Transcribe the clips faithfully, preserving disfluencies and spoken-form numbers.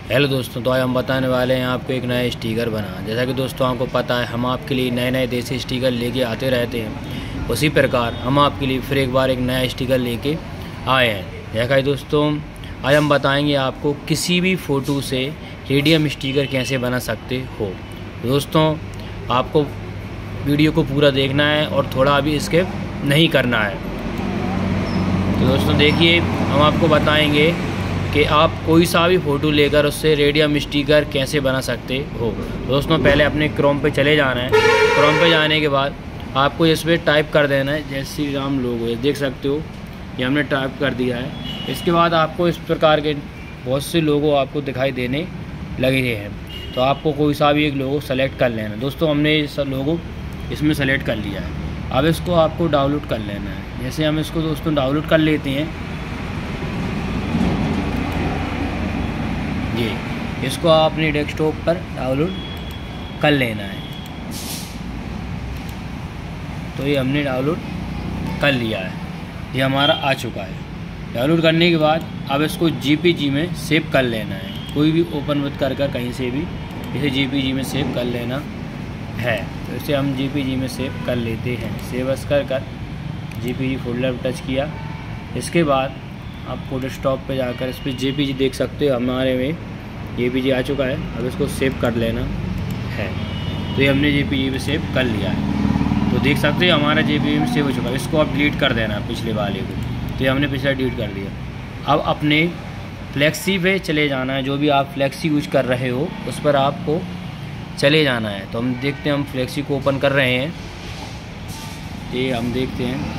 Hello दोस्तों, तो आज हम बताने वाले हैं आपको एक नया स्टिकर बना। जैसा कि दोस्तों आपको पता है, हम आपके लिए नए नए देसी स्टिकर लेके आते रहते हैं। उसी प्रकार हम आपके लिए फिर एक बार एक नया स्टिकर लेके आए हैं। देखा है दोस्तों, आज हम बताएंगे आपको किसी भी फ़ोटो से रेडियम स्टिकर कैसे बना सकते हो। दोस्तों आपको वीडियो को पूरा देखना है और थोड़ा भी स्किप नहीं करना है। तो दोस्तों देखिए, हम आपको बताएंगे कि आप कोई सा भी फ़ोटो लेकर उससे रेडियम स्टिकर कैसे बना सकते हो। दोस्तों पहले अपने क्रोम पे चले जाना है। क्रोम पे जाने के बाद आपको इस पर टाइप कर देना है जय श्री राम लोगो, ये देख सकते हो, ये हमने टाइप कर दिया है। इसके बाद आपको इस प्रकार के बहुत से लोगो आपको दिखाई देने लगे हैं, तो आपको कोई सा भी एक लोगो सेलेक्ट कर लेना है। दोस्तों हमने ये सब लोगो इसमें सेलेक्ट कर लिया है। अब इसको आपको डाउनलोड कर लेना है। जैसे हम इसको दोस्तों डाउनलोड कर लेते हैं, ये इसको आप अपने डेस्कटॉप पर डाउनलोड कर लेना है। तो ये हमने डाउनलोड कर लिया है, ये हमारा आ चुका है। डाउनलोड करने के बाद अब इसको जेपीजी में सेव कर लेना है। कोई भी ओपन मत कर कर कहीं से भी इसे जेपीजी में सेव कर लेना है। तो इसे हम जेपीजी में सेव कर लेते हैं। सेव एस कर कर जेपीजी फोल्डर पर टच किया। इसके बाद आप फोटोस्टॉप पे जाकर इस पर जेपीजी देख सकते हो, हमारे में जेपीजी आ चुका है। अब इसको सेव कर लेना है। तो ये हमने जेपीजी में सेव कर लिया है। तो देख सकते हो हमारा जेपीजी में सेव हो चुका है। इसको आप डिलीट कर देना पिछले वाले को। तो ये हमने पिछला डिलीट कर दिया। अब अपने फ्लेक्सी पे चले जाना है। जो भी आप फ्लेक्सी यूज कर रहे हो उस पर आपको चले जाना है। तो हम देखते हैं, हम फ्लेक्सी को ओपन कर रहे हैं। ये हम देखते हैं,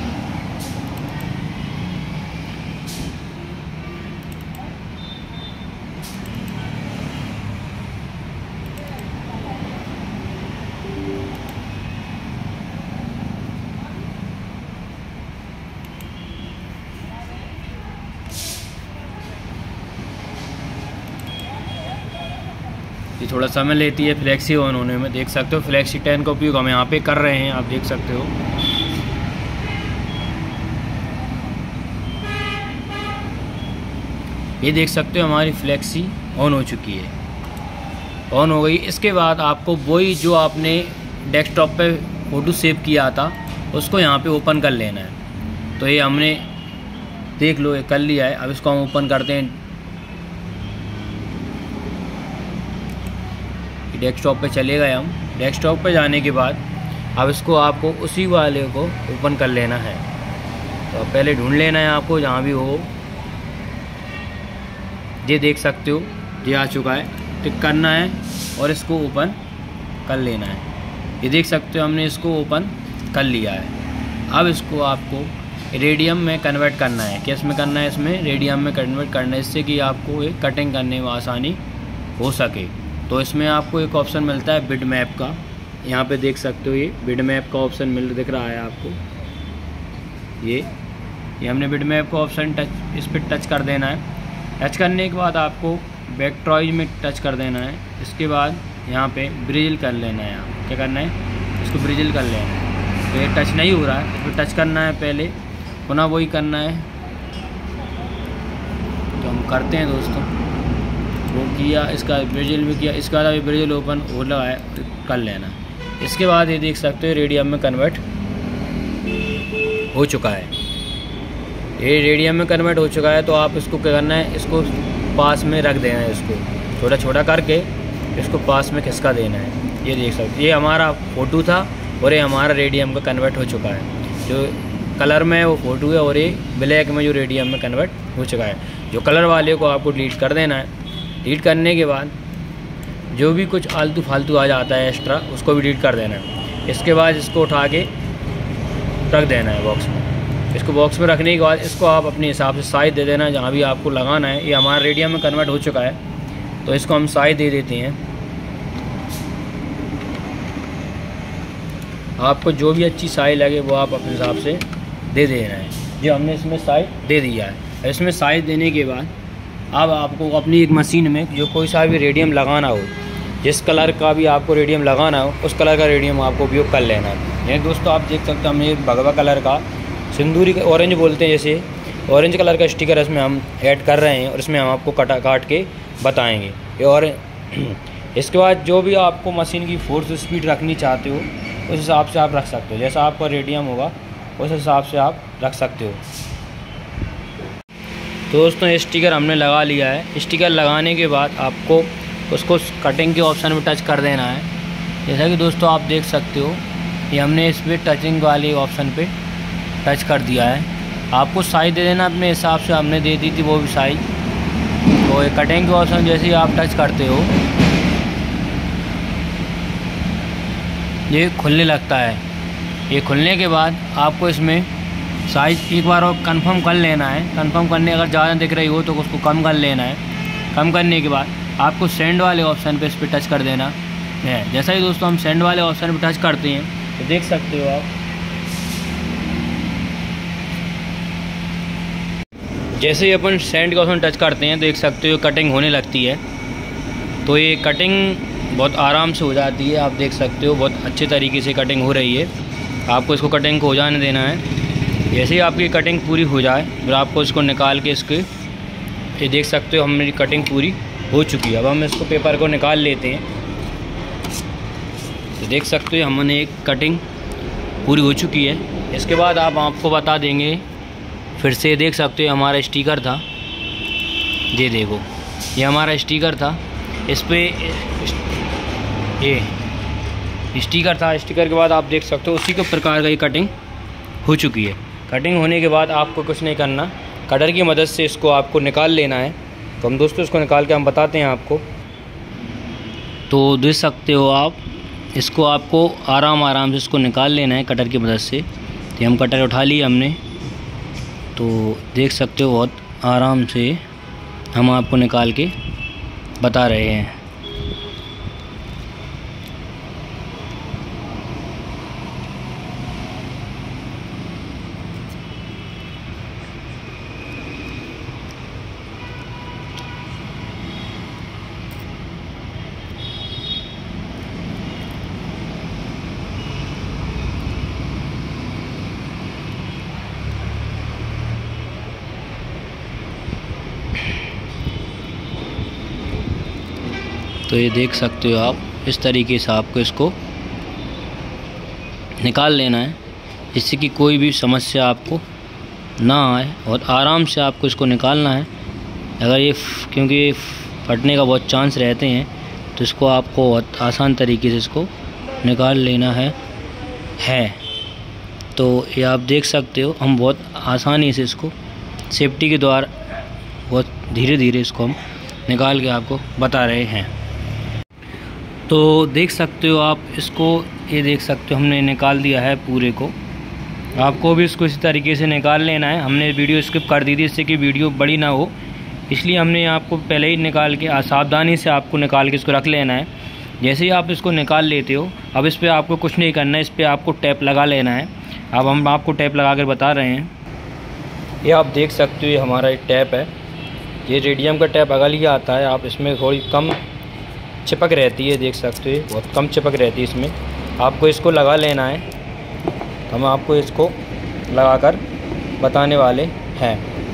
ये थोड़ा समय लेती है फ्लेक्सी ऑन होने में। देख सकते हो फ्लेक्सी टेन का उपयोग हम यहाँ पे कर रहे हैं, आप देख सकते हो। ये देख सकते हो हमारी फ्लेक्सी ऑन हो चुकी है, ऑन हो गई। इसके बाद आपको वही जो आपने डेस्कटॉप पे फ़ोटो सेव किया था उसको यहाँ पे ओपन कर लेना है। तो ये हमने देख लो ये कर लिया है। अब इसको हम ओपन करते हैं। डेस्कटॉप पे चले गए हम। डेस्कटॉप पे जाने के बाद अब इसको आपको उसी वाले को ओपन कर लेना है। तो पहले ढूंढ लेना है आपको जहाँ भी हो। ये देख सकते हो ये आ चुका है, टिक करना है और इसको ओपन कर लेना है। ये देख सकते हो हमने इसको ओपन कर लिया है। अब इसको आपको रेडियम में कन्वर्ट करना है। किस में करना है? इसमें रेडियम में कन्वर्ट करना है, इससे कि आपको ये कटिंग करने में आसानी हो सके। तो इसमें आपको एक ऑप्शन मिलता है बिट मैप का। यहाँ पे देख सकते हो ये बिट मैप का ऑप्शन मिल दिख रहा है आपको। ये ये हमने बिट मैप का ऑप्शन टच इस पर टच कर देना है। टच करने के बाद आपको वेक्टराइज में टच कर देना है। इसके बाद यहाँ पे ब्रिजिल कर लेना है। आप क्या करना है? इसको ब्रिजिल कर लेना है। तो ये टच नहीं हो रहा है, इस पर टच करना है पहले, पुनः वही करना है। तो हम करते हैं दोस्तों, वो किया, इसका ब्रिजिल भी किया। इसके बाद अभी ब्रिजिल ओपन हो लगा है, कर लेना। इसके बाद ये देख सकते हो रेडियम में कन्वर्ट हो चुका है। ये रेडियम में कन्वर्ट हो चुका है। तो आप इसको क्या करना है? इसको पास में रख देना है। इसको छोटा छोटा करके इसको पास में खिसका देना है। ये देख सकते हो ये हमारा फ़ोटो था और ये हमारा रेडियम का कन्वर्ट हो चुका है। जो कलर में वो फ़ोटो है और ये ब्लैक में जो रेडियम में कन्वर्ट हो चुका है। जो कलर वाले को आपको डिलीट कर देना है। डिलीट करने के बाद जो भी कुछ आलतू फालतू आ जाता है एक्स्ट्रा, उसको भी डिलीट कर देना है। इसके बाद इसको उठा के रख देना है बॉक्स में। इसको बॉक्स में रखने के बाद इसको आप अपने हिसाब से साइज दे देना है जहाँ भी आपको लगाना है। ये हमारा रेडियम में कन्वर्ट हो चुका है, तो इसको हम साइज दे देते हैं। आपको जो भी अच्छी साइज लगे वो आप अपने हिसाब से दे देना है। जो हमने इसमें साइज दे दिया है। इसमें साइज देने के बाद अब आपको अपनी एक मशीन में जो कोई सा भी रेडियम लगाना हो, जिस कलर का भी आपको रेडियम लगाना हो उस कलर का रेडियम आपको उपयोग कर लेना है। ये दोस्तों आप देख सकते हो हमने भगवा कलर का, सिंदूरी का, ऑरेंज बोलते हैं जैसे, ऑरेंज कलर का स्टिकर इसमें हम ऐड कर रहे हैं और इसमें हम आपको कटा काट के बताएंगे। और इसके बाद जो भी आपको मशीन की फोर्स स्पीड रखनी चाहते हो उस हिसाब से आप रख सकते हो। जैसा आपका रेडियम होगा उस हिसाब से आप रख सकते हो। तो दोस्तों स्टिकर हमने लगा लिया है। स्टिकर लगाने के बाद आपको उसको कटिंग के ऑप्शन में टच कर देना है। जैसा कि दोस्तों आप देख सकते हो ये हमने इस पर टचिंग वाले ऑप्शन पे टच कर दिया है। आपको साइज दे देना अपने हिसाब से, हमने दे दी थी वो भी साइज। तो ये कटिंग के ऑप्शन जैसे ही आप टच करते हो ये खुलने लगता है। ये खुलने के बाद आपको इसमें साइज़ एक बार और कंफर्म कर लेना है। कंफर्म करने अगर ज़्यादा दिख रही हो तो उसको कम कर लेना है। कम करने के बाद आपको सेंड वाले ऑप्शन पे इस पर टच कर देना है। जैसा ही दोस्तों हम सेंड वाले ऑप्शन पे टच करते हैं तो देख सकते हो आप जैसे ही अपन सेंड के ऑप्शन टच करते हैं देख सकते हो कटिंग होने लगती है। तो ये कटिंग बहुत आराम से हो जाती है। आप देख सकते हो बहुत अच्छे तरीके से कटिंग हो रही है। आपको इसको कटिंग को हो जाने देना है। जैसे ही आपकी कटिंग पूरी हो जाए फिर आपको इसको निकाल के इसके ये देख सकते हो हमारी कटिंग पूरी हो चुकी है। अब हम इसको पेपर को निकाल लेते हैं। तो देख सकते हो हमने एक कटिंग पूरी हो चुकी है। इसके बाद आप आपको बता देंगे फिर से देख सकते हो हमारा स्टिकर था, ये देखो ये हमारा स्टिकर था। इस पे ये स्टिकर था। स्टिकर के बाद आप देख सकते हो उसी के प्रकार का ये कटिंग हो चुकी है। कटिंग होने के बाद आपको कुछ नहीं करना, कटर की मदद से इसको आपको निकाल लेना है। तो हम दोस्तों इसको निकाल के हम बताते हैं आपको। तो देख सकते हो आप इसको आपको आराम आराम से इसको निकाल लेना है कटर की मदद से। तो हम कटर उठा लिए हमने, तो देख सकते हो बहुत आराम से हम आपको निकाल के बता रहे हैं। तो ये देख सकते हो आप इस तरीके से आपको इसको निकाल लेना है जिससे कि कोई भी समस्या आपको ना आए और आराम से आपको इसको निकालना है। अगर ये क्योंकि फटने का बहुत चांस रहते हैं तो इसको आपको बहुत आसान तरीके से इसको निकाल लेना है है तो ये आप देख सकते हो हम बहुत आसानी से इसको सेफ्टी के द्वारा बहुत धीरे धीरे इसको हम निकाल के आपको बता रहे हैं। तो देख सकते हो आप इसको, ये देख सकते हो हमने निकाल दिया है पूरे को। आपको भी इसको इसी तरीके से निकाल लेना है। हमने वीडियो स्किप कर दी थी इससे कि वीडियो बड़ी ना हो, इसलिए हमने आपको पहले ही निकाल के सावधानी से आपको निकाल के इसको रख लेना है। जैसे ही आप इसको निकाल लेते हो अब इस पर आपको कुछ नहीं करना है, इस पर आपको टैप लगा लेना है। अब हम आपको टैप लगा कर बता रहे हैं। ये आप देख सकते हो ये हमारा एक टैप है। ये रेडियम का टैप अगल ही आता है। आप इसमें थोड़ी कम चिपक रहती है, देख सकते हो बहुत कम चिपक रहती है इसमें। आपको इसको लगा लेना है। हम आपको इसको लगाकर बताने वाले हैं।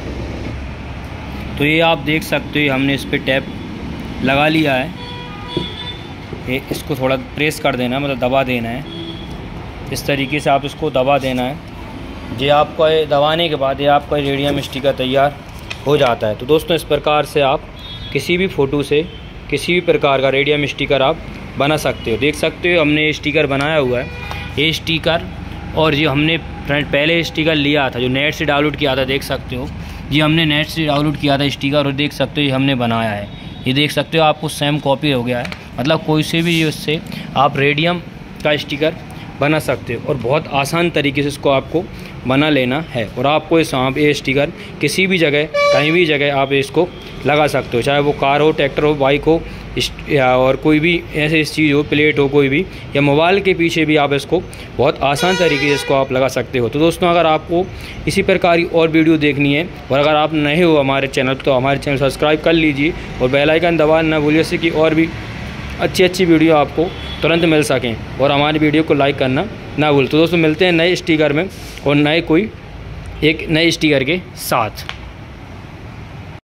तो ये आप देख सकते हो हमने इस पर टैप लगा लिया है। ये इसको थोड़ा प्रेस कर देना है, मतलब दबा देना है। इस तरीके से आप इसको दबा देना है। ये आपको ये दबाने के बाद ये आपका रेडियम स्टिकर तैयार हो जाता है। तो दोस्तों इस प्रकार से आप किसी भी फ़ोटो से किसी भी प्रकार का रेडियम स्टिकर आप बना सकते हो। देख सकते हो हमने ये स्टिकर बनाया हुआ है। ये स्टिकर और जो हमने पहले स्टिकर लिया था जो नेट से डाउनलोड किया था, देख सकते हो ये हमने नेट से डाउनलोड किया था स्टिकर और देख सकते हो ये हमने बनाया है। ये देख सकते हो आपको सेम कॉपी हो गया है, मतलब कोई से भी उससे आप रेडियम का स्टिकर बना सकते हो और बहुत आसान तरीके से इसको आपको बना लेना है। और आपको इस आप ये स्टिकर किसी भी जगह कहीं भी जगह आप इसको लगा सकते हो, चाहे वो कार हो, ट्रैक्टर हो, बाइक हो या और कोई भी ऐसी चीज़ हो, प्लेट हो कोई भी, या मोबाइल के पीछे भी आप इसको बहुत आसान तरीके से इसको आप लगा सकते हो। तो दोस्तों अगर आपको इसी प्रकार की और वीडियो देखनी है और अगर आप नए हो हमारे चैनल तो हमारे चैनल सब्सक्राइब कर लीजिए और बेल आइकन दबाना न भूलिए, इससे कि और भी अच्छी अच्छी वीडियो आपको तुरंत मिल सकें और हमारी वीडियो को लाइक करना ना भूल। तो दोस्तों मिलते हैं नए स्टिकर में और नए कोई एक नए स्टिकर के साथ।